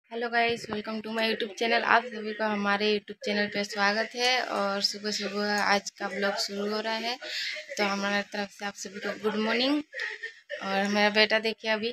Hello guys, welcome to my YouTube channel. आप सभी का हमारे यूट्यूब चैनल पे स्वागत है। और सुबह सुबह आज का ब्लॉग शुरू हो रहा है, तो हमारे तरफ से आप सभी को गुड मॉर्निंग। और मेरा बेटा देखिए अभी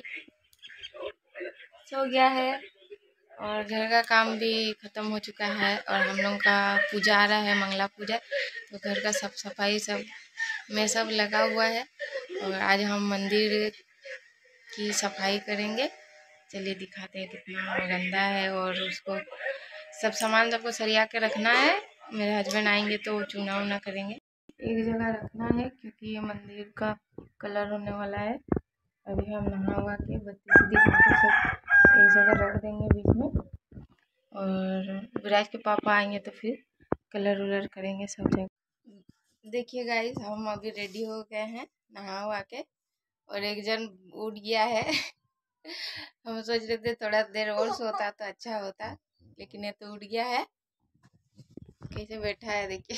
सो गया है और घर का काम भी ख़त्म हो चुका है। और हम लोग का पूजा आ रहा है, मंगला पूजा, तो घर का सब सफाई सब में सब लगा हुआ है। और आज हम मंदिर की सफाई करेंगे। चलिए दिखाते हैं कितना गंदा है। और उसको सब सामान सबको सरिया के रखना है। मेरे हस्बैंड आएंगे तो चूना वूना करेंगे। एक जगह रखना है क्योंकि ये मंदिर का कलर होने वाला है। अभी हम नहा हुआ के बत्ती से दिखा के सब एक जगह रख देंगे बीच में। और विराज के पापा आएंगे तो फिर कलर उलर करेंगे सब जगह। देखिए गाइस, हम अभी रेडी हो गए हैं नहा हुआ के। और एक जन उठ गया है हम सोच रहे थे थोड़ा देर और सोता तो अच्छा होता, लेकिन ये तो उठ गया है। कैसे बैठा है देखिए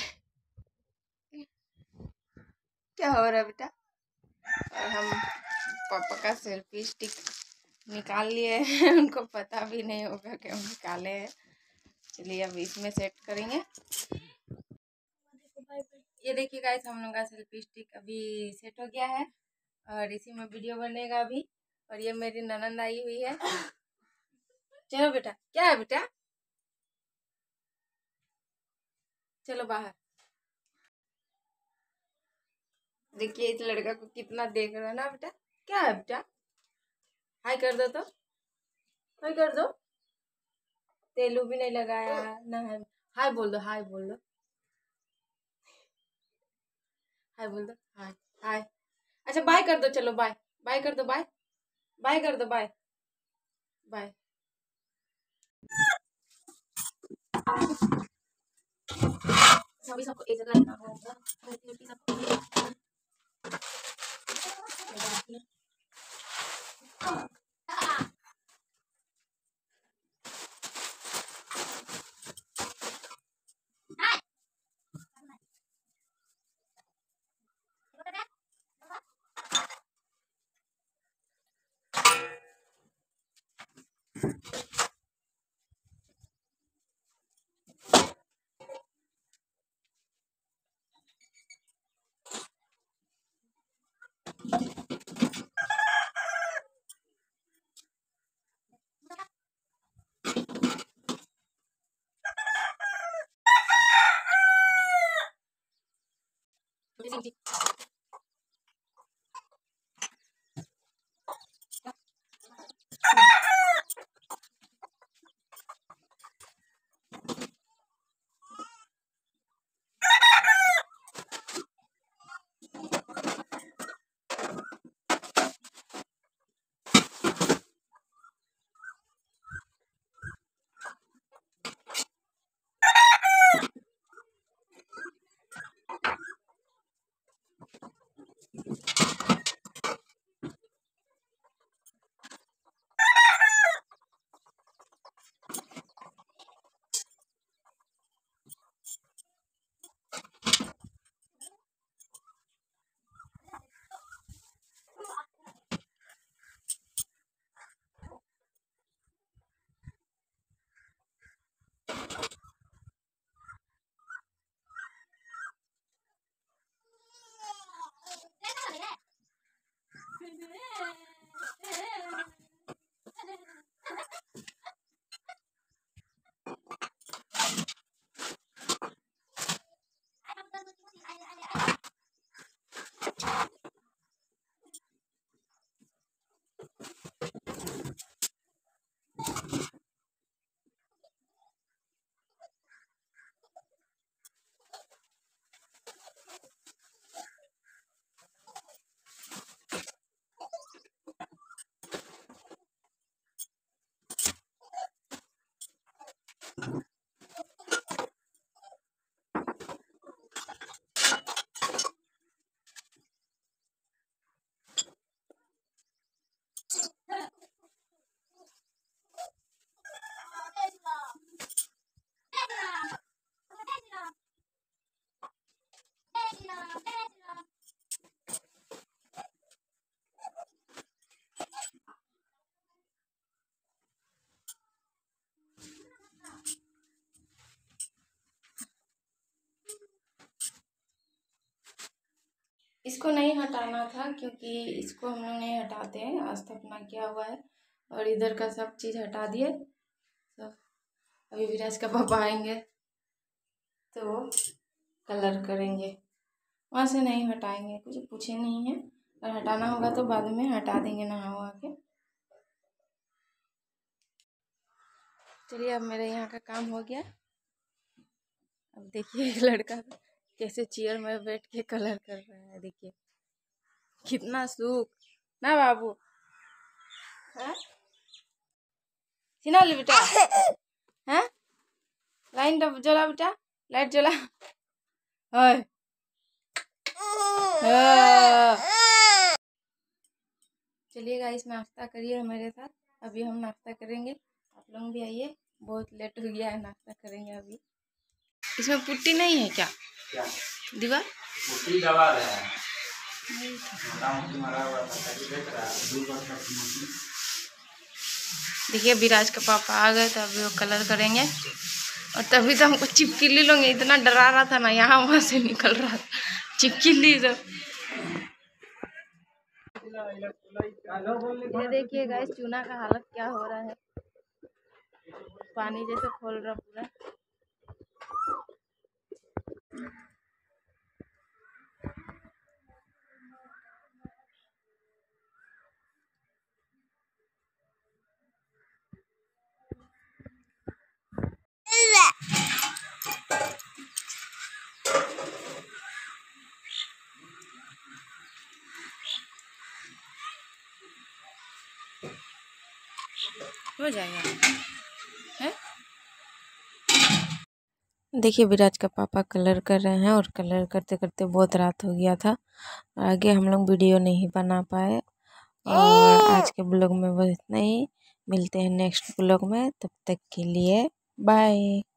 क्या हो रहा है बेटा। और हम पापा का सेल्फी स्टिक निकाल लिए हैं उनको पता भी नहीं होगा कि हम निकाले हैं। चलिए अब इसमें सेट करेंगे। ये देखिए गाइस, हम लोग का सेल्फी स्टिक अभी सेट हो गया है और इसी में वीडियो बनेगा अभी। और ये मेरी ननंद आई हुई है। चलो बेटा, क्या है बेटा, चलो बाहर। देखिए इस लड़का को कितना देख रहा है ना बेटा। क्या है बेटा, हाय कर दो तो, हाय कर दो। तेलू भी नहीं लगाया ना है। हाय बोल दो, हाय बोल दो, हाय बोल दो, हाय हाय। अच्छा बाय कर दो, चलो बाय, बाय कर दो, बाय बाय कर दो, बाय बाय। सभी सबको एक जगह रहना होगा। इसको नहीं हटाना था क्योंकि इसको हम लोग नहीं हटाते हैं, स्थापना किया हुआ है। और इधर का सब चीज़ हटा दिए सब। अभी विराज का पापा आएंगे तो कलर करेंगे, वहाँ से नहीं हटाएंगे, कुछ पूछे नहीं है। और हटाना होगा तो बाद में हटा देंगे नहा वहा के। चलिए अब मेरे यहाँ का काम हो गया। अब देखिए एक लड़का कैसे चेयर में बैठ के कलर कर रहा है, देखिए कितना सूख ना बाबू। हाँ सीना ले बेटा, हाँ लाइन जला बेटा, लाइट जला। हाँ चलिए गाइस नाश्ता करिए मेरे साथ, अभी हम नाश्ता करेंगे, आप लोग भी आइए। बहुत लेट हो गया है, नाश्ता करेंगे अभी। इसमें पुट्टी नहीं है क्या? क्या दीवार पुट्टी दबा रहा है, देखिए विराज का पापा आ गए तो अभी वो कलर करेंगे। और तभी तो हमको चिपकिली लोग इतना डरा रहा था ना, यहाँ वहाँ से निकल रहा था चिपकिली तो। ये देखिए गाइस चूना का हालत क्या हो रहा है, पानी जैसे खोल रहा पूरा। हो जाएगा है। देखिए विराज का पापा कलर कर रहे हैं और कलर करते करते बहुत रात हो गया था। आगे हम लोग वीडियो नहीं बना पाए और आज के ब्लॉग में बस इतना ही। मिलते हैं नेक्स्ट ब्लॉग में, तब तक के लिए बाय।